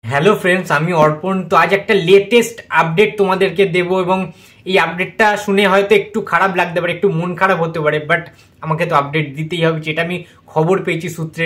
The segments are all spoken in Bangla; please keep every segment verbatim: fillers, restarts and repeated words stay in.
হ্যালো ফ্রেন্ডস, আমি অর্পণ। তো আজ একটা লেটেস্ট আপডেট তোমাদেরকে দেবো এবং এই আপডেটটা শুনে হয়তো একটু খারাপ লাগতে পারে, একটু মন খারাপ হতে পারে, বাট আমাকে তো আপডেট দিতেই হবে। যেটা আমি খবর পেয়েছি সূত্রে,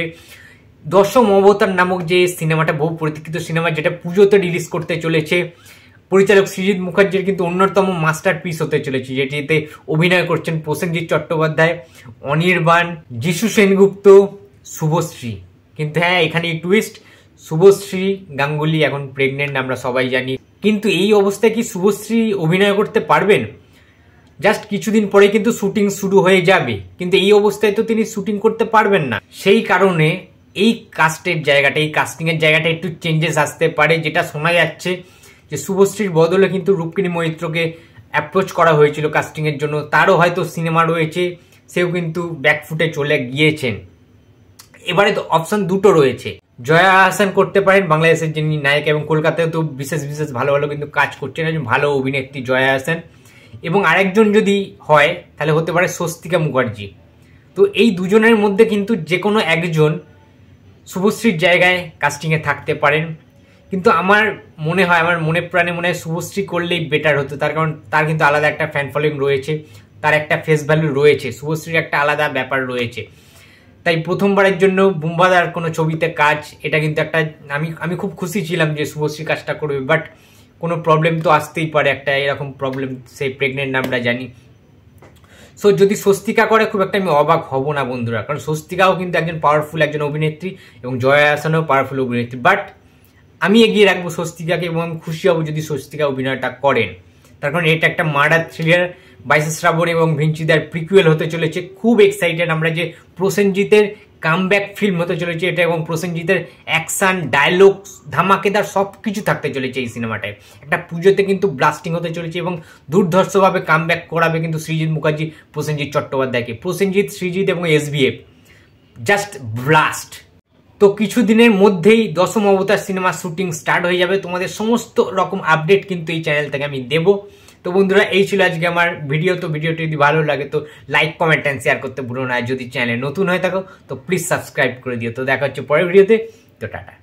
দশম অবতার নামক যে সিনেমাটা, বহু প্রতীক্ষিত সিনেমা, যেটা পুজোতে রিলিজ করতে চলেছে, পরিচালক সৃজিত মুখার্জির কিন্তু অন্যতম মাস্টার পিস হতে চলেছে, যেটিতে অভিনয় করছেন প্রসেনজিৎ চট্টোপাধ্যায়, অনির্বাণ, যিশু সেনগুপ্ত, শুভশ্রী। কিন্তু হ্যাঁ, এখানে টুইস্ট, শুভশ্রী গাঙ্গুলি এখন প্রেগনেন্ট, আমরা সবাই জানি। কিন্তু এই অবস্থায় কি শুভশ্রী অভিনয় করতে পারবেন? জাস্ট কিছুদিন পরে কিন্তু শুটিং শুরু হয়ে যাবে, কিন্তু এই অবস্থায় তো তিনি শুটিং করতে পারবেন না। সেই কারণে এই কাস্টের জায়গাটা, এই কাস্টিং এর জায়গাটা একটু চেঞ্জেস আসতে পারে। যেটা শোনা যাচ্ছে যে শুভশ্রীর বদলে কিন্তু রূপকিনী মৈত্রকে অ্যাপ্রোচ করা হয়েছিল কাস্টিং এর জন্য, তারও হয়তো সিনেমা রয়েছে, সেও কিন্তু ব্যাকফুটে চলে গিয়েছেন। এবারে তো অপশন দুটো রয়েছে, জয়া আহসান করতে পারেন, বাংলাদেশের যিনি নায়ক, এবং কলকাতায় তো বিশেষ বিশেষ ভালো ভালো কিন্তু কাজ করছেন, একজন ভালো অভিনেত্রী জয়া আহসান। এবং আরেকজন যদি হয় তাহলে হতে পারে স্বস্তিকা মুখার্জি। তো এই দুজনের মধ্যে কিন্তু যে কোনো একজন শুভশ্রীর জায়গায় কাস্টিংয়ে থাকতে পারেন। কিন্তু আমার মনে হয়, আমার মনে প্রাণে মনে হয় শুভশ্রী করলেই বেটার হতো। তার কারণ তার কিন্তু আলাদা একটা ফ্যান ফলোয়িং রয়েছে, তার একটা ফেস ভ্যালু রয়েছে, শুভশ্রীর একটা আলাদা ব্যাপার রয়েছে। তাই প্রথমবারের জন্য বুম্বাদার কোনো ছবিতে কাজ, এটা কিন্তু একটা, আমি আমি খুব খুশি ছিলাম যে শুভশ্রী কাজটা করবে। বাট কোনো প্রবলেম তো আসতেই পারে, একটা এরকম প্রবলেম, সেই প্রেগনেন্ট আমরা জানি। সো যদি স্বস্তিকা করে, খুব একটা আমি অবাক হব না বন্ধুরা, কারণ স্বস্তিকাও কিন্তু একজন পাওয়ারফুল একজন অভিনেত্রী এবং জয়া আহসানও পাওয়ারফুল অভিনেত্রী। বাট আমি এগিয়ে রাখবো স্বস্তিকাকে এবং আমি খুশি হব যদি স্বস্তিকা অভিনয়টা করেন। তার কারণ এটা একটা মার্ডার থ্রিলার, বাইশে শ্রাবণ এবং ভিঞ্চিদার প্রিকুয়েল হতে চলেছে। খুব এক্সাইটেড আমরা যে প্রসেনজিতের কামব্যাক ফিল্ম হতে চলেছে এটা, এবং প্রসেনজিতের অ্যাকশন, ডায়লগ, ধামাকেদার সব কিছু থাকতে চলেছে এই সিনেমাটায়। একটা পুজোতে কিন্তু ব্লাস্টিং হতে চলেছে এবং দুর্ধর্ষভাবে কামব্যাক করাবে কিন্তু সৃজিত মুখার্জি প্রসেনজিৎ চট্টোপাধ্যায়কে। প্রসেনজিৎ, সৃজিত এবং এসবিএফ জাস্ট ব্লাস্ট। তো কিছুদিনের মধ্যেই দশম অবতার সিনেমার শুটিং স্টার্ট হয়ে যাবে। তোমাদের সমস্ত রকম আপডেট কিন্তু এই চ্যানেল থেকে আমি দেবো। তো বন্ধুরা, এই ছিল আজকে আমার ভিডিও। তো ভিডিওটি যদি ভালো লাগে তো লাইক, কমেন্ট অ্যান্ড শেয়ার করতে ভুলো না। যদি চ্যানেলে নতুন হয়ে থাকো তো প্লিজ সাবস্ক্রাইব করে দিও। তো দেখা হচ্ছে পরের ভিডিওতে। তো টাটা।